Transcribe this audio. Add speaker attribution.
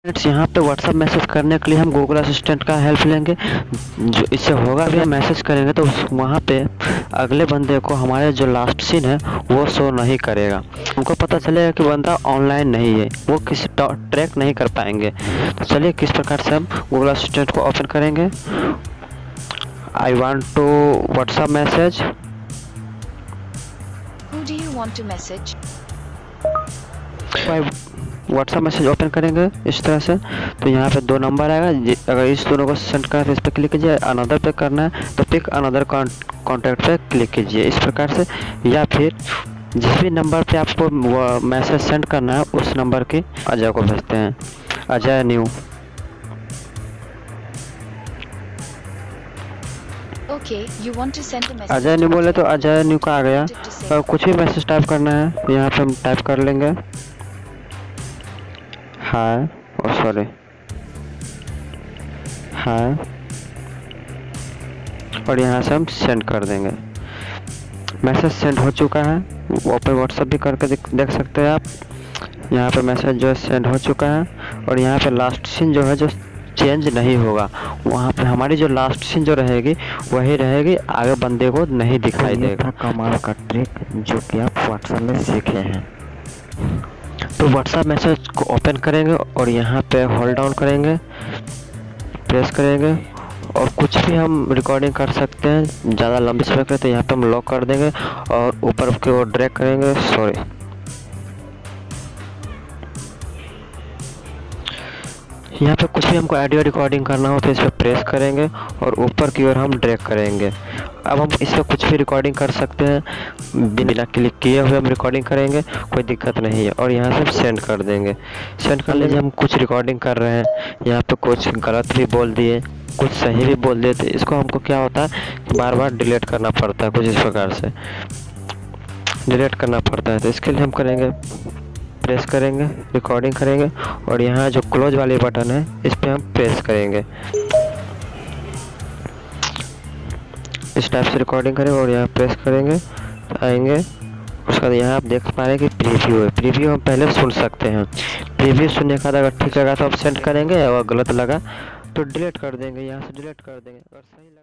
Speaker 1: Friends यहाँ पे WhatsApp message करने के लिए हम गूगल असिस्टेंट का हेल्प लेंगे। जो इससे होगा भी, हम मैसेज करेंगे तो वहाँ पे अगले बंदे को हमारे जो लास्ट सीन है वो शो नहीं करेगा। हमको पता चलेगा कि बंदा ऑनलाइन नहीं है, वो किसी ट्रैक नहीं कर पाएंगे। तो चलिए किस प्रकार से हम गूगल असिस्टेंट को ओपन करेंगे। I want to WhatsApp message.
Speaker 2: Who do you want to message?
Speaker 1: WhatsApp message open करेंगे इस तरह से, तो यहाँ पे दो नंबर आएगा। अगर इस दोनों को सेंड करना है तो इस पर क्लिक कीजिए, अनदर पे करना है तो पिक अनदर कॉन्टैक्ट पे क्लिक कीजिए इस प्रकार से। या फिर जिस भी नंबर पे आपको मैसेज सेंड करना है उस नंबर के अजय को भेजते हैं, Ajay new.
Speaker 2: Okay, you want to send a message.
Speaker 1: Ajay new बोले तो अजय न्यू का आ गया। और कुछ भी मैसेज टाइप करना है यहाँ पे हम टाइप कर लेंगे, हाय, सॉरी, हाय, और यहाँ से हम सेंड कर देंगे। मैसेज सेंड हो चुका है। ओपन व्हाट्सएप भी करके देख सकते हैं आप। यहाँ पे मैसेज जो है सेंड हो चुका है। और यहाँ पे लास्ट सीन जो है जो चेंज नहीं होगा, वहाँ पे हमारी जो लास्ट सीन जो रहेगी वही रहेगी, आगे बंदे को नहीं दिखाई देगा।
Speaker 3: कमाल का ट्रिक जो कि आप व्हाट्सएप में सीखे हैं।
Speaker 1: तो व्हाट्सएप मैसेज को ओपन करेंगे और यहाँ पे होल्ड डाउन करेंगे, प्रेस करेंगे और कुछ भी हम रिकॉर्डिंग कर सकते हैं। ज़्यादा लंबी समय करें तो यहाँ पे हम लॉक कर देंगे और ऊपर की ओर ड्रैग करेंगे, सॉरी, यहाँ पे कुछ भी हमको ऑडियो रिकॉर्डिंग करना हो तो इस पर प्रेस करेंगे और ऊपर की ओर हम ड्रैग करेंगे। अब हम इस पर कुछ भी रिकॉर्डिंग कर सकते हैं, बिना क्लिक किए हुए हम रिकॉर्डिंग करेंगे, कोई दिक्कत नहीं है। और यहाँ से हम सेंड कर देंगे। सेंड कर लीजिए। हम कुछ रिकॉर्डिंग कर रहे हैं, यहाँ पे कुछ गलत भी बोल दिए, कुछ सही भी बोल दिए, तो इसको हमको क्या होता है कि बार बार डिलीट करना पड़ता है, कुछ इस प्रकार से डिलीट करना पड़ता है। तो इसके लिए हम करेंगे, प्रेस करेंगे, रिकॉर्डिंग करेंगे और यहाँ जो क्लोज वाली बटन है इस पर हम प्रेस करेंगे। इस टाइप से रिकॉर्डिंग करेंगे और यहाँ प्रेस करेंगे तो आएंगे। उसके बाद यहाँ आप देख पा रहे हैं कि प्रीव्यू है। प्रीव्यू हम पहले सुन सकते हैं। प्रीव्यू सुनने के बाद अगर ठीक लगा तो आप सेंड करेंगे, और गलत लगा तो डिलीट कर देंगे, यहाँ से डिलीट कर देंगे। अगर सही लगा